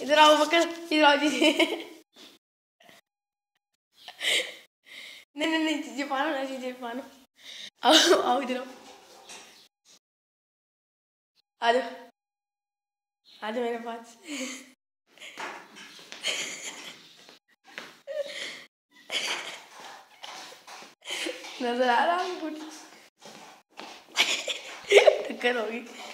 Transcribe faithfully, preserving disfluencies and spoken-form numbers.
इधर आओ बकर, इधर आओ जी। नहीं नहीं नहीं चीजें पानो ना, चीजें पानो। आओ आओ इधर आओ, आ जाओ आ जाओ मेरे पास। नजर आ रहा हूँ कुछ? टक्कर होगी।